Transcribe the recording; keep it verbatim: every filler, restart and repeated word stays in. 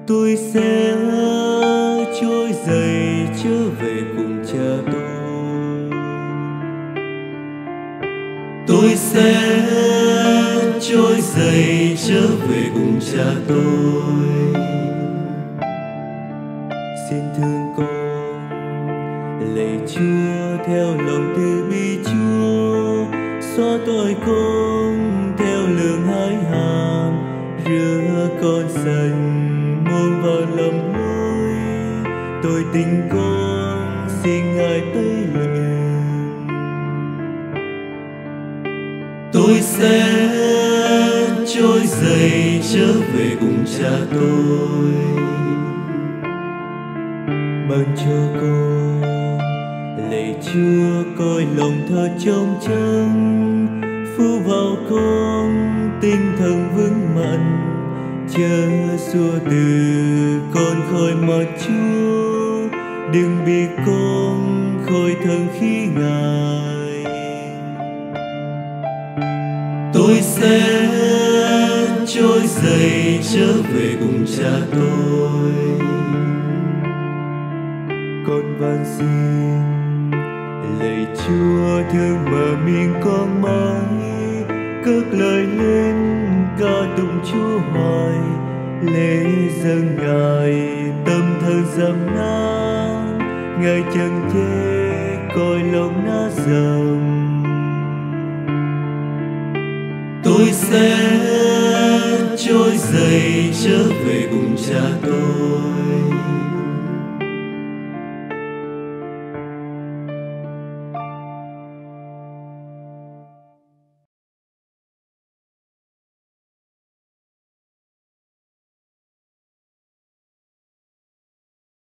Tôi sẽ trôi dậy trở về cùng cha tôi. Tôi sẽ trôi dậy trở về cùng cha tôi. Xin thương con, lạy Chúa theo lòng từ bi Chúa, xóa tội con theo lượng hái hàm, rửa con sạch muôn vào lầm lỗi. Tôi tình con xin Ngài tẩy luyện. Tôi sẽ trôi dậy trở về cùng cha tôi. Ban cho con, lạy Chúa coi lòng thật trong trắng, phú vào con tinh thần vững mạnh, chớ xua từ con khỏi mặt Chúa, đừng bị con khỏi thần khí Ngài. Tôi sẽ trôi dậy trở về cùng cha tôi. Con van xin lạy Chúa thương mở miệng con mãi, cất lời lên ca tụng Chúa hoài, lễ dâng Ngài tâm thần dầm nát, Ngài chẳng chê coi lòng nát dầm. Tôi sẽ trôi dậy trở về cùng cha tôi.